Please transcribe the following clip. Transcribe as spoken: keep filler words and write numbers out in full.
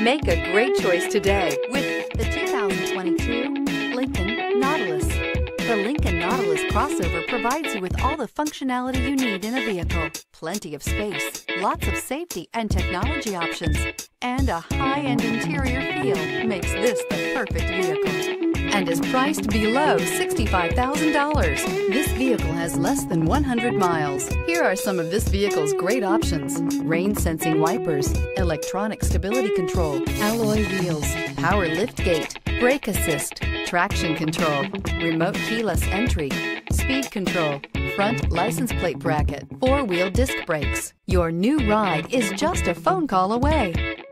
Make a great choice today with the two thousand twenty-two Lincoln Nautilus. The Lincoln Nautilus crossover provides you with all the functionality you need in a vehicle. Plenty of space, lots of safety and technology options, and a high-end interior feel makes this the perfect vehicle. And is priced below sixty-five thousand dollars. This vehicle has less than one hundred miles. Here are some of this vehicle's great options: rain-sensing wipers, electronic stability control, alloy wheels, power liftgate, brake assist, traction control, remote keyless entry, speed control, front license plate bracket, four-wheel disc brakes. Your new ride is just a phone call away.